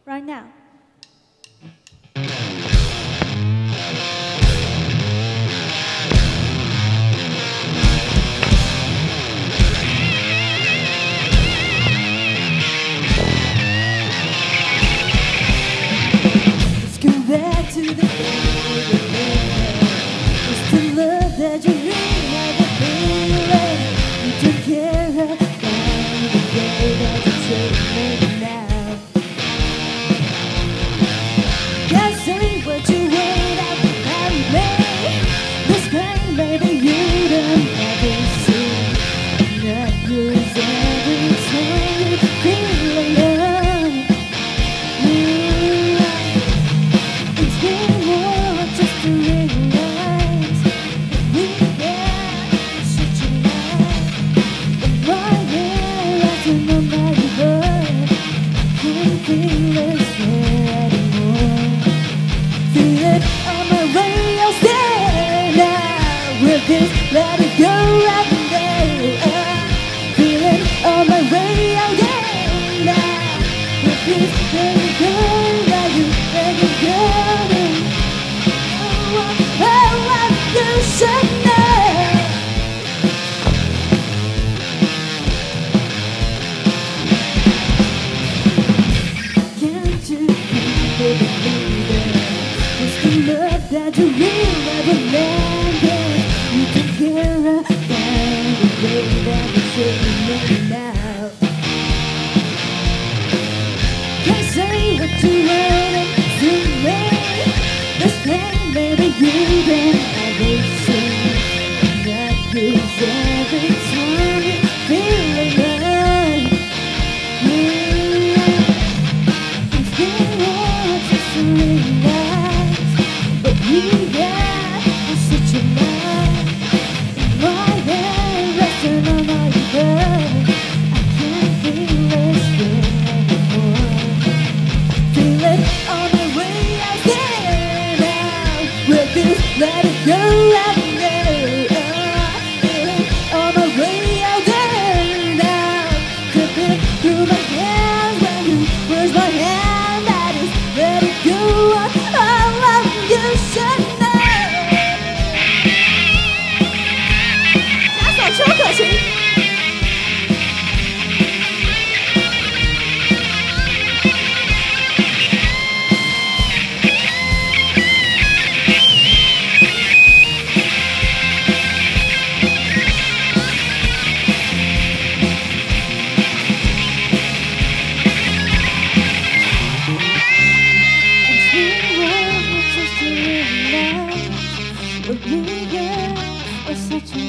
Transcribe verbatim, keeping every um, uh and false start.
right now. Let's go back to the it's the love that you really never feeling. You took care of the day that you take me now. Can't say what you want out about me. This pain, baby, you don't ever see. Not yours every time you feel alone. It's been more just to realize we got such a life. And right here, resting on my butt, can't feel this way anymore. Feel it on my way, I'll stay now. With this, let it go right there. Feel it on my way, I'll get now. With this, let it go, let it, let it go. Oh, oh, oh, you should know. Can't you keep it believing? It's the love that you really never landed. You took care of the way that you should me now. Can't say what you want to me. This pain, baby, you don't ever see. That is every time you feel alone. Yeah. It's been hard just to realize, but we got such a life. Right there, resting on my bed, I can't feel this way anymore. Feel it on the way I stand out. With this, let it go right now. Feel it on the way I stand out. Trip it through my hands when you push my hand. That is, let it go. Oh, oh, you should know. 加首邱可晴。 It's been hard just to realize what we got was such a